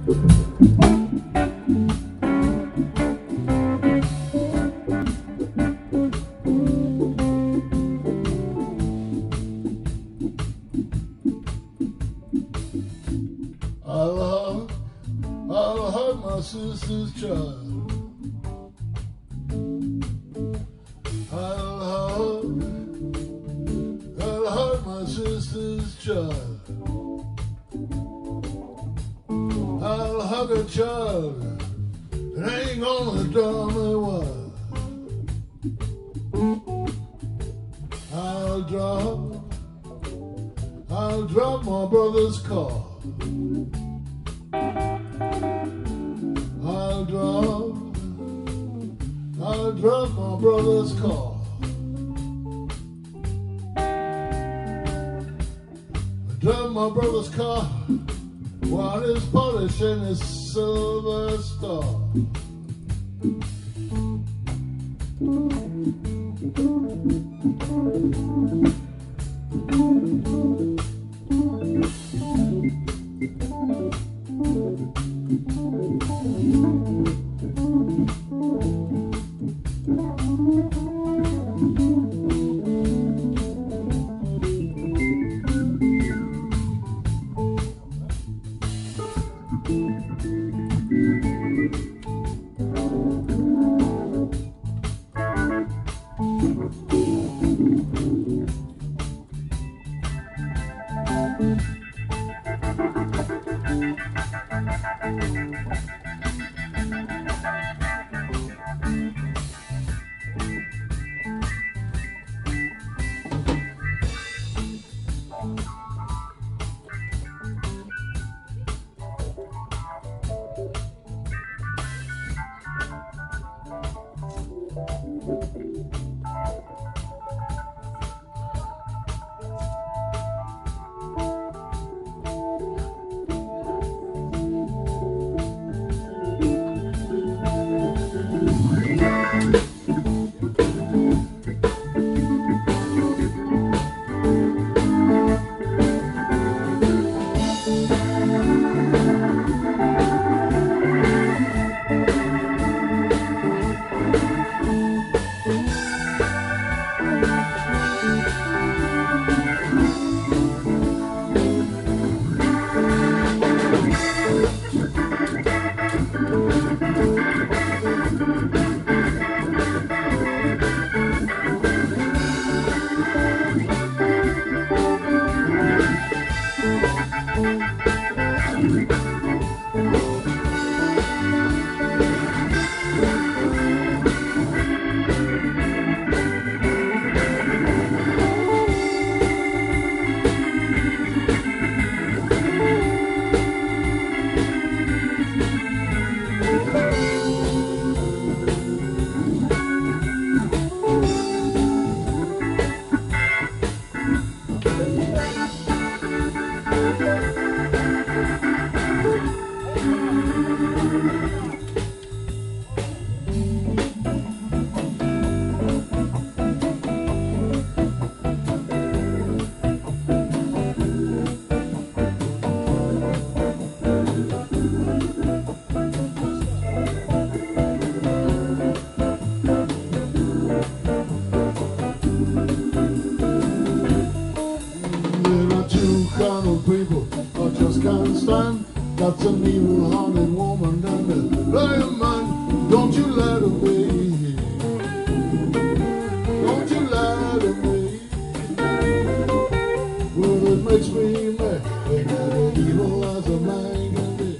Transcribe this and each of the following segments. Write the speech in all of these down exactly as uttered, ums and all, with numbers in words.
I'll hug, I'll hug my sister's child. I'll hug, I'll hug my sister's child. I'll hug a child that ain't gonna drive me wild. I'll drop, I'll drop my brother's car. I'll drop, I'll drop my brother's car. I drop my brother's car while he's polishing his silver star. People I just can't stand. That's an evil-hearted woman and a lying man. Don't you let her be. Don't you let her be. Well, it makes me mad. Ain't that evil as a man can be.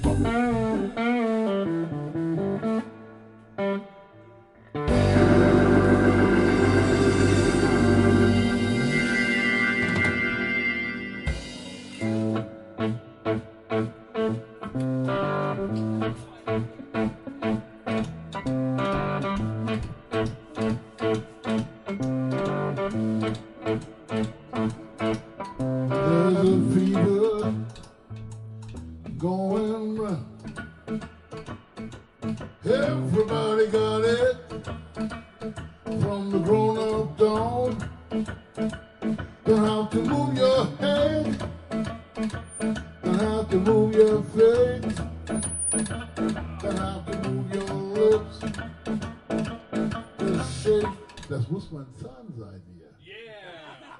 There's a fever going round. Everybody got it, from the grown-up down. Don't have to move your head, don't have to move your face. dran seid ihr. Yeah!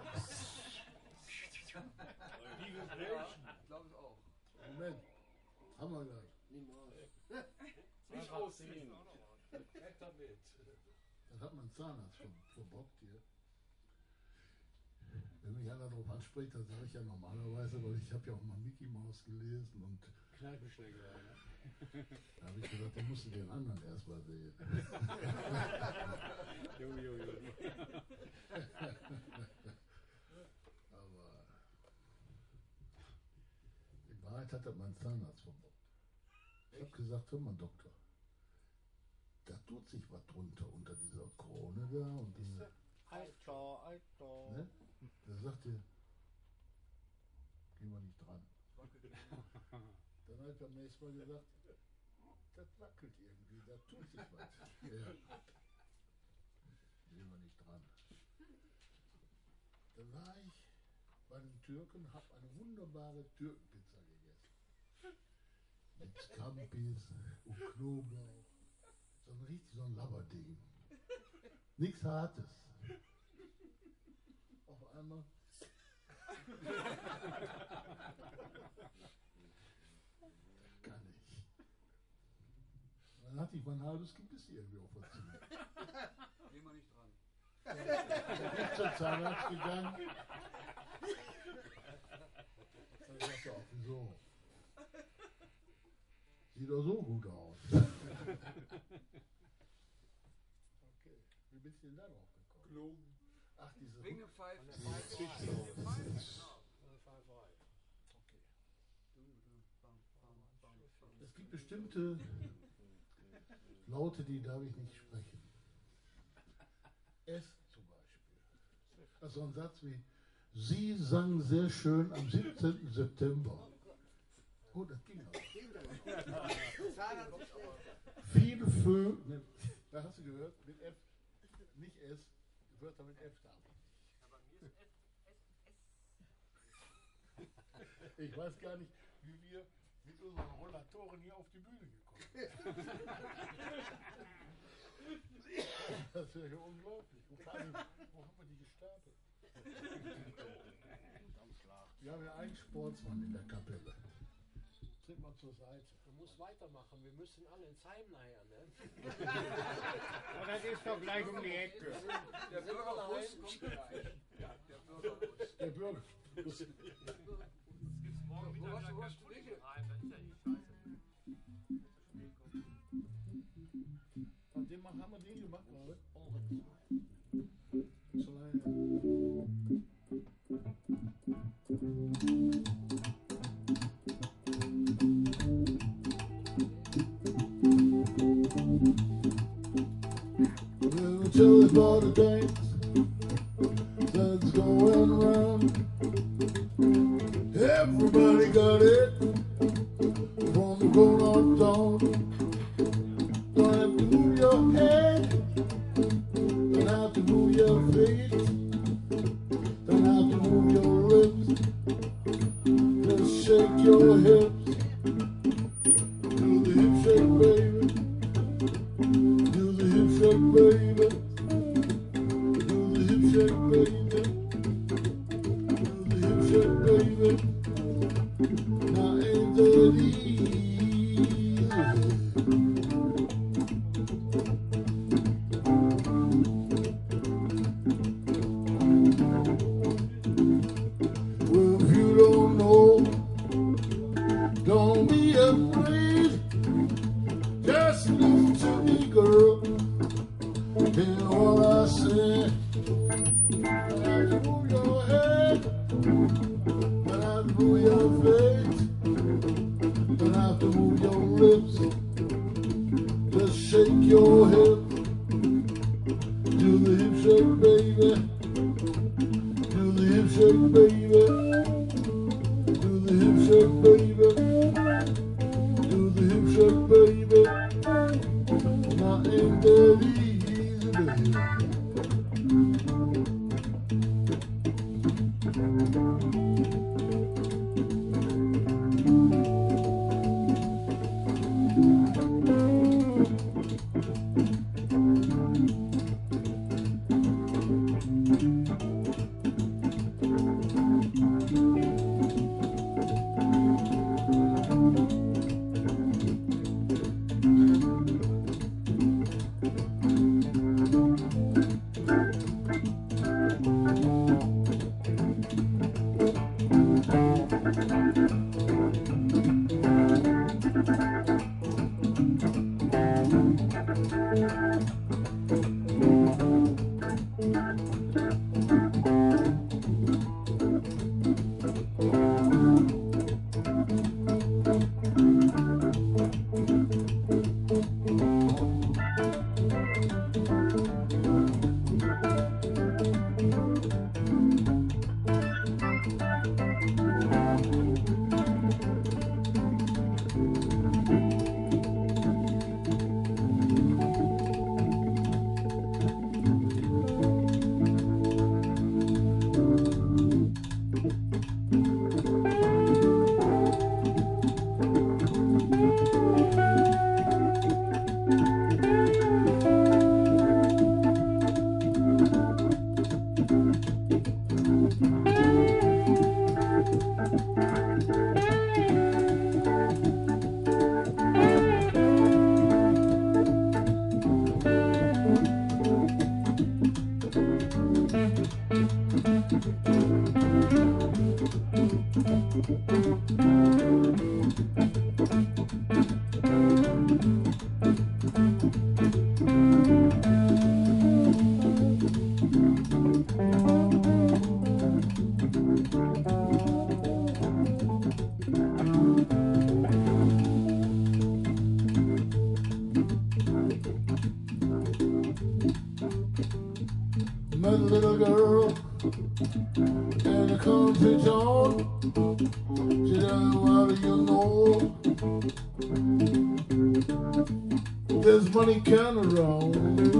Glaube ich auch. Moment, haben wir gleich. Nicht ausziehen. Weg damit. Das hat mein Zahnarzt ver verbockt hier. Wenn mich einer darauf anspricht, dann sage ich ja normalerweise, weil ich habe ja auch mal Mickey Mouse gelesen und Kneipenschlägerei, ne? da habe ich gesagt, da musst du den anderen erst mal sehen. Jo, jo, jo. Aber in Wahrheit hat das mein Zahnarzt verbockt. Ich habe gesagt, hör mal Doktor, da tut sich was drunter unter dieser Krone da und diese, Alter, Alter. ne? Da sagt er, gehen wir nicht dran. Dann hat er beim nächsten Mal gesagt, das wackelt irgendwie, da tut sich was. Ja. Gehen wir nicht dran. Dann war ich bei den Türken, habe eine wunderbare Türkenpizza gegessen. Mit Scampis und Knoblauch. So ein richtig so ein Labberding. Nichts Hartes. Auf einmal. Das kann ich. Dann hatte ich mein halbes Gebiss irgendwie auf der Zunge. Gehen wir nicht dran. Ich bin zum Zahnarzt gegangen. Dann sagt er auch, wieso? Sieht doch so gut aus. Okay, wie bist du denn da drauf gekommen? Klogen. Ach, diese Wegen dem Pfeifen. Diese Okay. Es gibt bestimmte Laute, die darf ich nicht sprechen. S zum Beispiel. Also ein Satz wie, Sie sang sehr schön am siebzehnten September. Oh, das ging aber. Viele Vögel, da hast du gehört, mit F, nicht S, Wörter mit F da. Aber mir ist S, S, S. Ich weiß gar nicht, wie wir mit unseren Rollatoren hier auf die Bühne gekommen sind. Das ist ja unglaublich. Wo, vor allem, wo haben wir die gestapelt? Wir haben ja einen Sportsmann in der Kapelle. Tritt mal zur Seite. Du musst weitermachen, wir müssen alle ins Heim nachher, ne? Aber das ist doch gleich um die Ecke. Der Bürgerbus kommt gleich. Ja, der Bürgerbus. Der Bürger. Das gibt's morgen Wo wieder hast du- in wo der hast du Kantine welche? rein. Das ist ja eh scheiße. Von dem haben wir den gemacht, gerade. Oh, So lange. We'll tell us about the dance that's going round. Everybody got it from the grown-up down. Don't have to move your head, don't have to move your face, don't have to move your lips. Just shake your hips, do the hip shake, baby. Do the hip shake, baby. Do the hip shake, baby. Do the hip shake, baby. Now ain't that easy? Well, if you don't know, don't be afraid. Just listen to me, girl. Hear what I say. Don't have to move your head. Don't have to move your face. Don't have to move your lips. Just shake your hips. Do the hip shake, baby. Do the hip shake, baby. Do the hip shake, baby. Do the hip shake, baby. Now ain't that easy, baby? Met a little girl in a country town. She said, what do you know? There's money can around.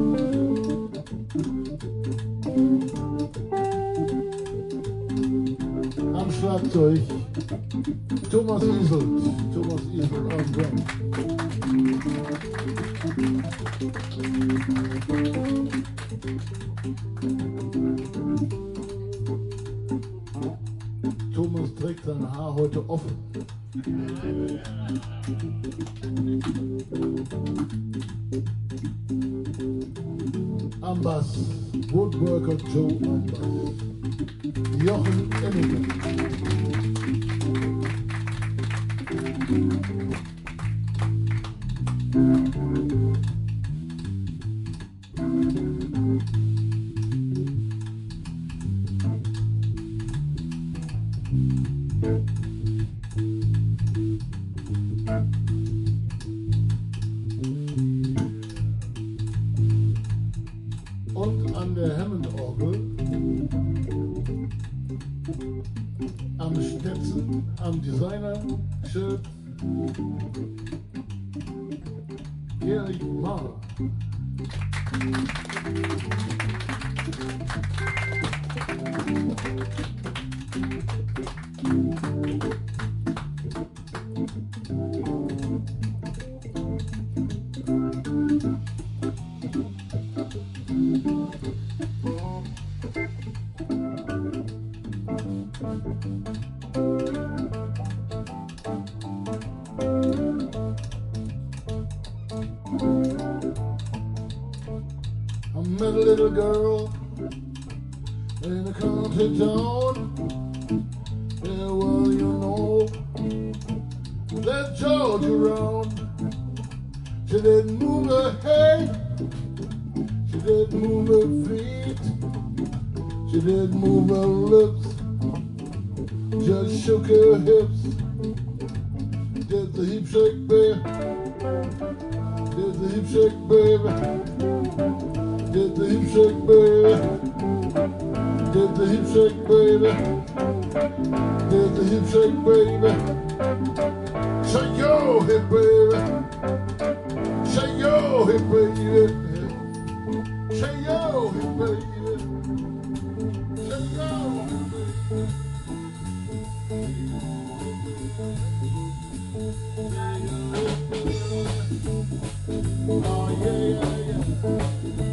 Am Schlagzeug Thomas Isel, Thomas Isel am Drum. Thomas trägt sein Haar heute offen. Am Bass, Woodworker Joe am Bass. Jochen Emminger. Und an der Hammond-Orgel, am Stetson, am Designer-Schild, Erich Mahler. I met a little girl in a country town. Yeah, well, you know that Georgia around. She didn't move her head, she didn't move her feet, she didn't move her lips, just shook her hips. Did the hip shake, baby? Did the hip shake, baby? Did the hip shake, baby? Did the hip shake, baby? Did the hip shake, baby? Shake your hip, baby. Shake your hip, baby. Shake your hip, baby. Shake your hip, baby. Oh, yeah, yeah, yeah.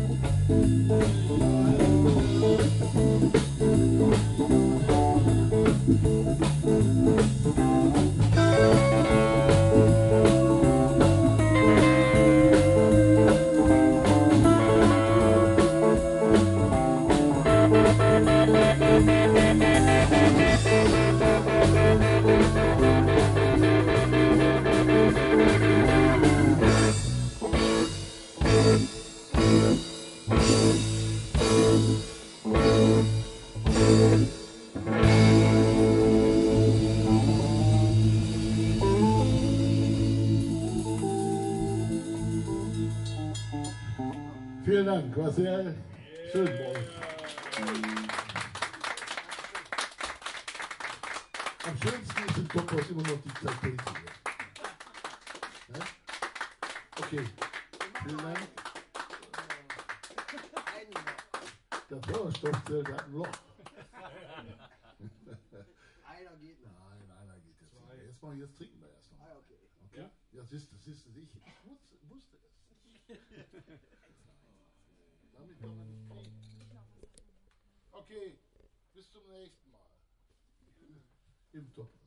Vielen Dank, war sehr schön bei euch. Am schönsten ist in Topos immer noch die Tapete. Ja? Okay, vielen Dank. Der Sauerstoffzelt hat ein Loch. Einer geht noch. Nein, einer geht jetzt nicht. Jetzt, mal, jetzt trinken wir erst noch. Ah, okay. Okay? Ja, siehst du, siehst du, ich wusste, wusste es. Damit kann man nicht kriegen. Okay, bis zum nächsten Mal. Im Top.